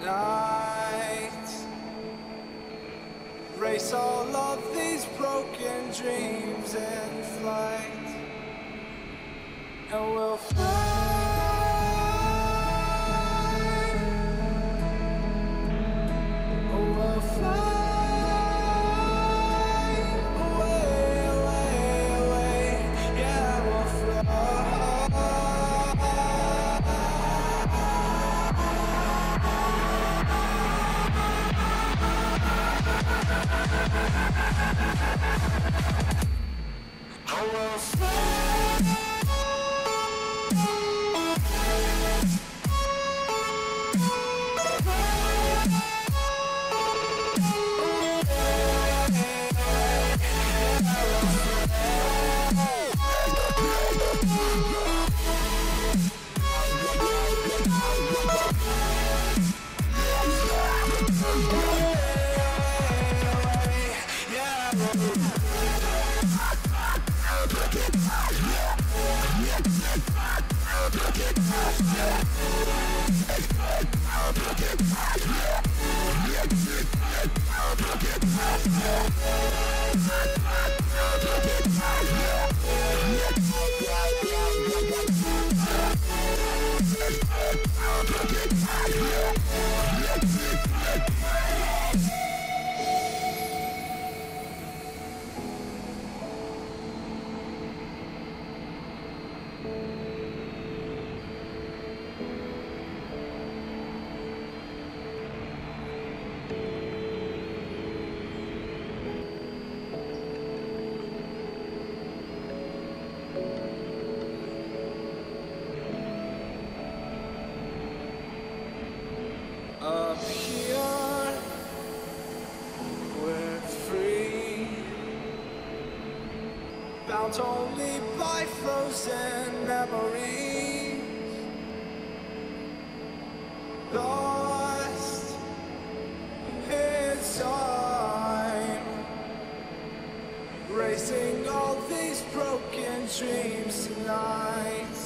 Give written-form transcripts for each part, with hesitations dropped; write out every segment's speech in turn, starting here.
night. Race all of these broken dreams in flight, and we'll fly. We'll fly. Up here, we're free, bound only by frozen memories, lost in time, racing all these broken dreams tonight,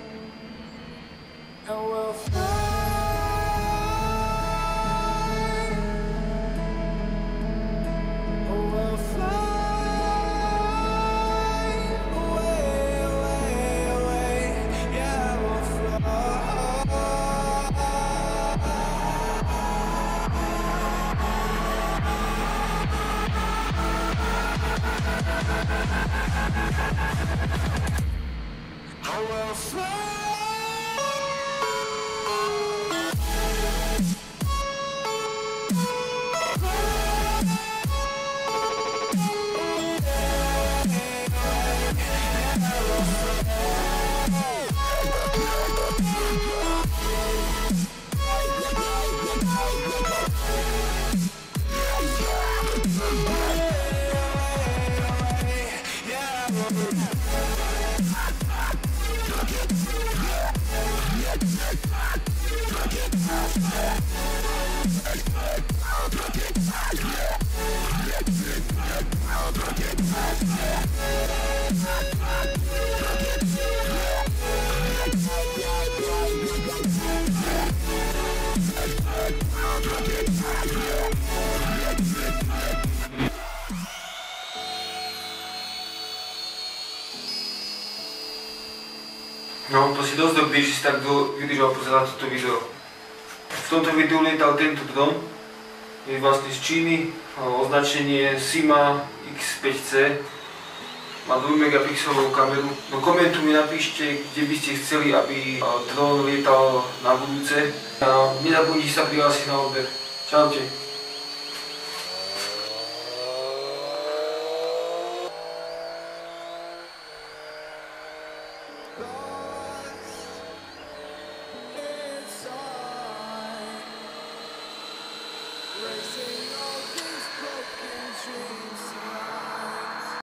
and we'll fly. I will fly. No, to si dosť dobrý, že si tak vydržal pozerať toto video. V tomto videu lietal tento dron. Je vlastne z Číny, označenie Sima X5C. Má 2 megapixelovú kameru. No komentu mi napíšte, kde by ste chceli, aby dron lietal na budúce. A nezabudnite sa prihlásiť na odber. Čaute.